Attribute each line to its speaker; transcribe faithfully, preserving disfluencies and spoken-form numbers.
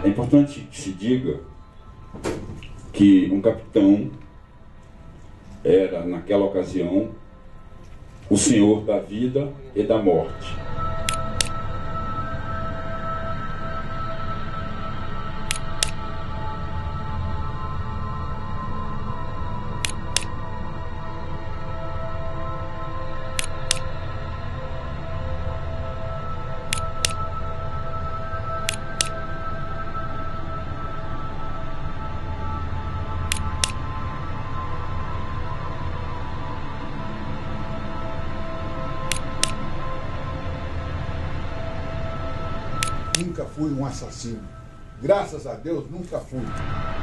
Speaker 1: É importante que se diga que um capitão era, naquela ocasião, o senhor da vida e da morte.
Speaker 2: Nunca fui um assassino. Graças a Deus, nunca fui.